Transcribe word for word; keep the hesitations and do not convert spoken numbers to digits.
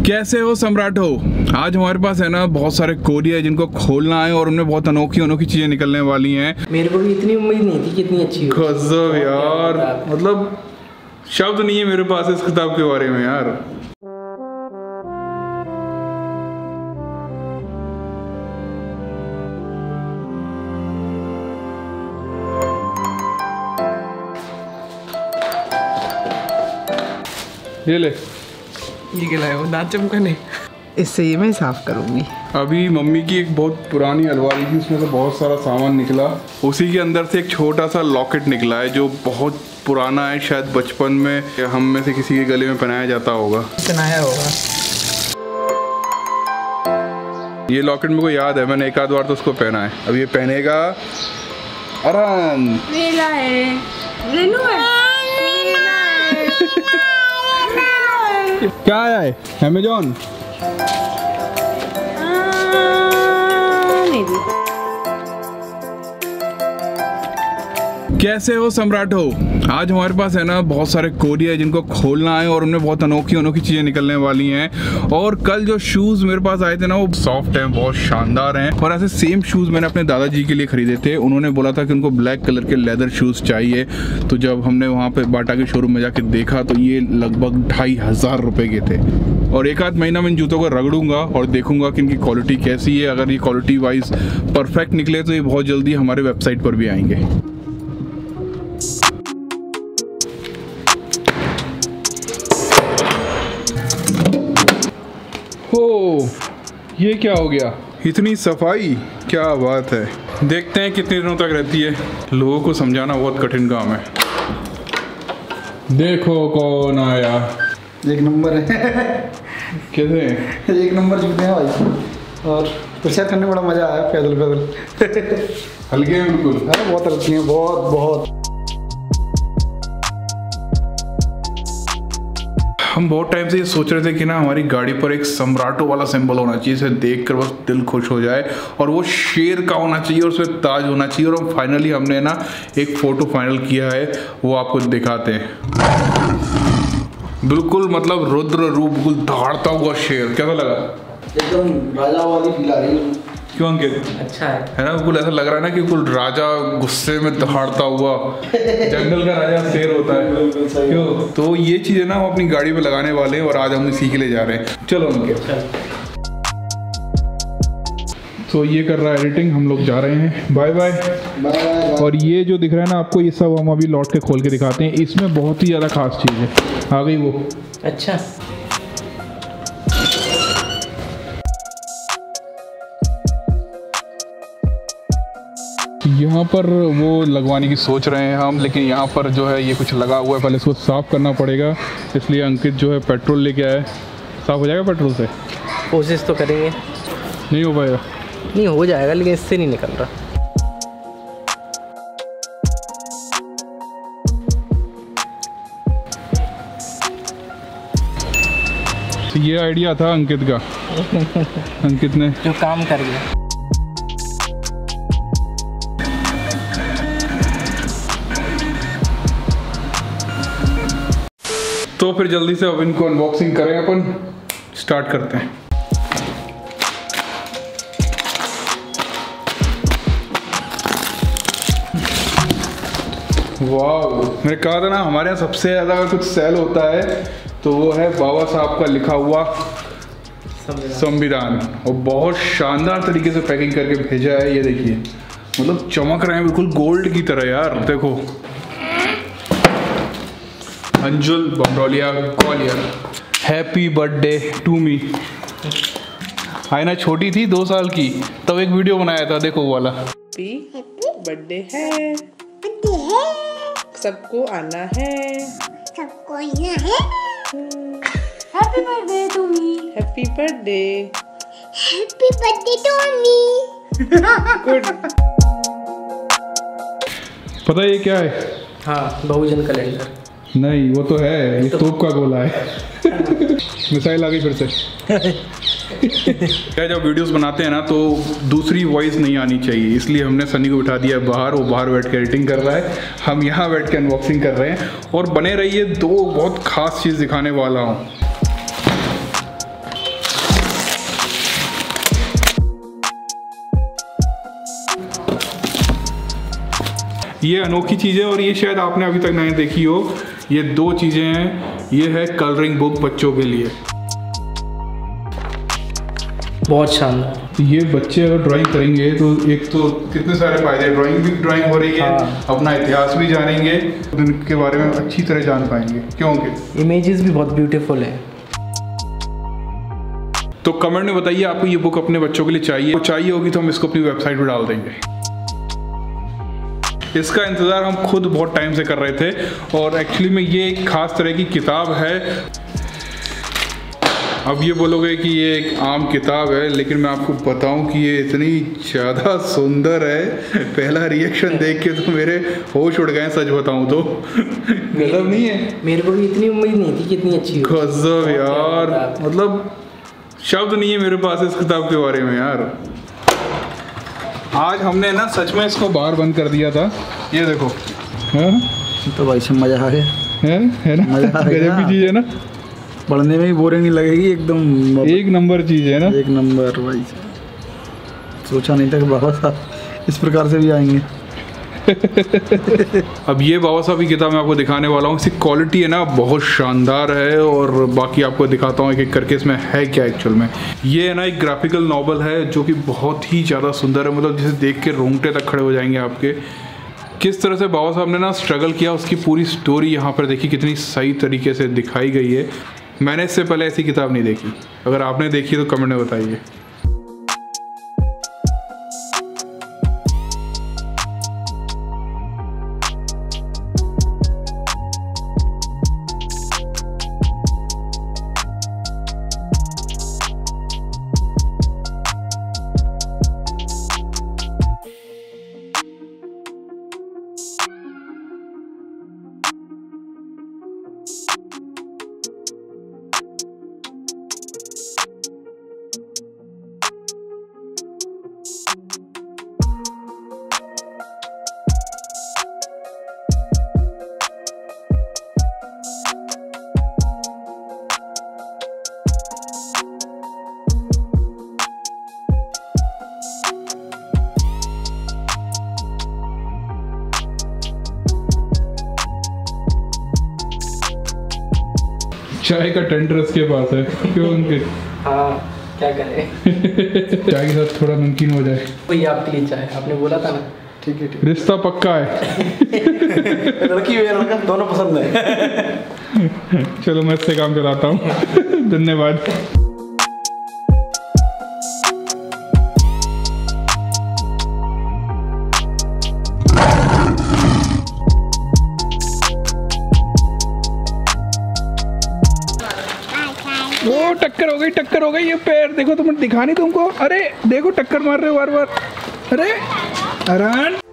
कैसे हो सम्राट हो? आज हमारे पास है ना बहुत सारे कोरियर है जिनको खोलना है और उनमें बहुत अनोखी अनोखी चीजें निकलने वाली हैं। मेरे को भी इतनी उम्मीद नहीं थी कि इतनी अच्छी हो। गजब यार, मतलब शब्द नहीं है मेरे पास इस किताब के बारे में यार। ये ले, ये क्या लाया हो? दांत चमकने। इससे ये मैं साफ करूंगी। अभी मम्मी की एक बहुत पुरानी अलमारी थी, उसमें से बहुत सारा सामान निकला। उसी के अंदर से एक छोटा सा लॉकेट निकला है जो बहुत पुराना है, शायद बचपन में हम में से किसी के गले में पहनाया जाता होगा। पहनाया होगा। ये लॉकेट मेरे को याद है, मैंने एक आध बार तो उसको पहना है। अब ये पहनेगा अरहान। मेला है, रेनू है। क्या आया है? अमेजॉन। कैसे हो सम्राट हो? आज हमारे पास है ना बहुत सारे कोरियर है जिनको खोलना है और उनमें बहुत अनोखी अनोखी चीजें निकलने वाली हैं। और कल जो शूज मेरे पास आए थे ना, वो सॉफ्ट हैं, बहुत शानदार हैं। और ऐसे सेम शूज मैंने अपने दादाजी के लिए खरीदे थे। उन्होंने बोला था कि उनको ब्लैक कलर के लेदर शूज चाहिए। तो जब हमने वहाँ पे बाटा के शोरूम में जाके देखा तो ये लगभग ढाई हजार रुपए के थे। और एक आध महीना मैं इन जूतों को रगड़ूंगा और देखूंगा कि इनकी क्वालिटी कैसी है। अगर ये क्वालिटी वाइज परफेक्ट निकले तो ये बहुत जल्दी हमारे वेबसाइट पर भी आएंगे। हो, ये क्या हो गया? इतनी सफाई, क्या बात है। देखते हैं कितने दिनों तक रहती है। लोगों को समझाना बहुत कठिन काम है। देखो कौन आया। एक नंबर है। कैसे? एक नंबर जूते हैं भाई। और प्रचार करने में बड़ा मजा आया। पैदल पैदल हल्के हैं बिल्कुल। अरे बहुत हल्की हैं, बहुत बहुत। हम बहुत टाइम से ये सोच रहे थे कि ना हमारी गाड़ी पर एक सम्राटो वाला सिंबल होना चाहिए, इसे देखकर बस दिल खुश हो जाए। और वो शेर का होना चाहिए और उसमें ताज होना चाहिए। और फाइनली हमने ना एक फोटो फाइनल किया है, वो आपको दिखाते हैं। बिल्कुल मतलब रुद्र रूप, बिल्कुल दहाड़ता हुआ शेर। कैसा लगा? एकदम राजा वाली फील आ रही है। क्यों अंकित? अच्छा है है ना, बिल्कुल ऐसा लग रहा है ना कि बिल्कुल राजा गुस्से में दहाड़ता हुआ। जंगल का राजा शेर होता है। क्यों? तो ये चीजें ना हम अपनी गाड़ी पे लगाने वाले हैं और आज हम इसी के लिए जा रहे हैं। चलो अंकित। तो ये कर रहा है एडिटिंग, हम लोग जा रहे हैं। Bye bye. और ये जो दिख रहा है ना आपको, ये सब हम अभी लौट के खोल के दिखाते हैं। इसमें बहुत ही ज़्यादा खास चीज़ है। आ गई वो। अच्छा, यहाँ पर वो लगवाने की सोच रहे हैं हम, लेकिन यहाँ पर जो है ये कुछ लगा हुआ है, पहले इसको साफ़ करना पड़ेगा। इसलिए अंकित जो है पेट्रोल लेके आया है। साफ़ हो जाएगा पेट्रोल से? कोशिश तो करेंगे। नहीं हो पाएगा? नहीं हो जाएगा, लेकिन इससे नहीं निकल रहा। तो ये आइडिया था अंकित का। अंकित ने जो काम कर गया। तो फिर जल्दी से अब इनको अनबॉक्सिंग करें, अपन स्टार्ट करते हैं। वाह, मैंने कहा था ना हमारे यहाँ सबसे ज़्यादा अगर कुछ सेल होता है तो वो है बाबा साहब का लिखा हुआ संविधान। और बहुत शानदार तरीके से पैकिंग करके भेजा है। ये देखिए, मतलब चमक रहे हैं बिल्कुल गोल्ड की तरह यार। देखो, अंजुल बमरोलिया कॉलियर, हैप्पी बर्थडे टू मी। आयना छोटी थी, दो साल की, तब एक वीडियो बनाया था, देखो वो वाला। हैप्पी बर्थडे है, सबको आना है, सबको आना है। Happy birthday to me. Happy birthday, happy birthday to me. Good. पता है ये क्या है? हाँ, बहुजन कैलेंडर। नहीं, वो तो है, ये तोप का गोला है। मिसाइल आ गई फिर से। क्या जब वीडियोस बनाते हैं ना तो दूसरी वॉइस नहीं आनी चाहिए, इसलिए हमने सनी को बिठा दिया बाहर। वो बाहर बैठ के एडिटिंग कर रहा है, हम यहाँ बैठ के अनबॉक्सिंग कर रहे हैं। और बने रहिए, दो बहुत खास चीज़ दिखाने वाला हूँ। ये अनोखी चीज़ है और ये शायद आपने अभी तक नहीं देखी हो। ये दो चीज़ें हैं, ये है कलरिंग बुक बच्चों के लिए। बहुत शानदार। ये बच्चे अगर ड्राइंग करेंगे तो एक तो कितने सारे फायदे, ड्राइंग भी ड्राइंग हो रही है, हाँ। अपना इतिहास भी जानेंगे, उनके बारे में अच्छी तरह जान पाएंगे, क्योंकि इमेजेस भी बहुत ब्यूटीफुल है। तो कमेंट में बताइए आपको ये बुक अपने बच्चों के लिए चाहिए, वो चाहिए होगी तो हम इसको अपनी वेबसाइट पर डाल देंगे। इसका इंतज़ार हम खुद बहुत टाइम से कर रहे थे और एक्चुअली में ये एक खास तरह की किताब है। अब ये बोलोगे कि ये एक आम किताब है, लेकिन मैं आपको बताऊं कि ये इतनी ज़्यादा सुंदर है, पहला रिएक्शन देख के तो मेरे होश उड़ गए, सच बताऊं तो। गजब नहीं है? मेरे को भी इतनी उम्मीद नहीं थी कि इतनी अच्छी हो। गजब यार, मतलब शब्द नहीं है मेरे पास इस किताब के बारे में यार। आज हमने ना सच में इसको बाहर बंद कर दिया था, ये देखो। हाँ तो भाई से मज़ा आ गया है, है ना? मज़ा आ गया। गजब की चीज़ है ना, पढ़ने में भी बोरिंग नहीं लगेगी, एकदम एक नंबर चीज़ है ना, एक नंबर भाई। सोचा नहीं था कि बाबा साहब इस प्रकार से भी आएंगे। अब ये बाबा साहब की किताब मैं आपको दिखाने वाला हूँ। इसकी क्वालिटी है ना बहुत शानदार है और बाकी आपको दिखाता हूँ एक एक करके इसमें है क्या एक्चुअल में। ये है ना एक ग्राफिकल नॉवल है जो कि बहुत ही ज़्यादा सुंदर है, मतलब जिसे देख के रोंगटे तक खड़े हो जाएंगे आपके। किस तरह से बाबा साहब ने ना स्ट्रगल किया, उसकी पूरी स्टोरी यहाँ पर देखिए कितनी सही तरीके से दिखाई गई है। मैंने इससे पहले ऐसी किताब नहीं देखी, अगर आपने देखी तो कमेंट में बताइए। चाय का टेंडर इसके पास है, क्यों उनके? हाँ क्या करें। चाय के साथ थोड़ा नमकीन हो जाए। वही आपके लिए चाय, आपने बोला था ना। ठीक है ठीक। रिश्ता पक्का है। लड़की हुई लड़का दोनों पसंद है। चलो मैं इससे काम चलाता हूँ। धन्यवाद। वो टक्कर हो गई, टक्कर हो गई। ये पैर देखो, तुम दिखा नहीं तुमको? अरे देखो टक्कर मार रहे हो बार बार। अरे अरन